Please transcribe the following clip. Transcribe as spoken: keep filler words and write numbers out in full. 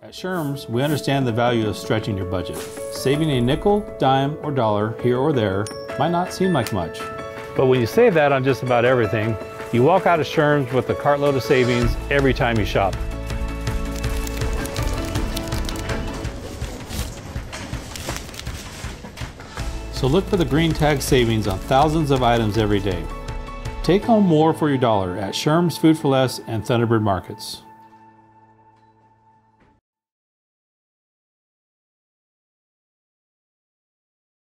At Sherms, we understand the value of stretching your budget. Saving a nickel, dime, or dollar here or there might not seem like much. But when you save that on just about everything, you walk out of Sherms with a cartload of savings every time you shop. So look for the green tag savings on thousands of items every day. Take home more for your dollar at Sherms Food for Less and Thunderbird Markets.